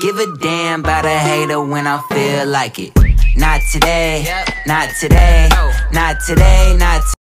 give a damn about a hater when I feel like it. Not today, not today, not today, not today.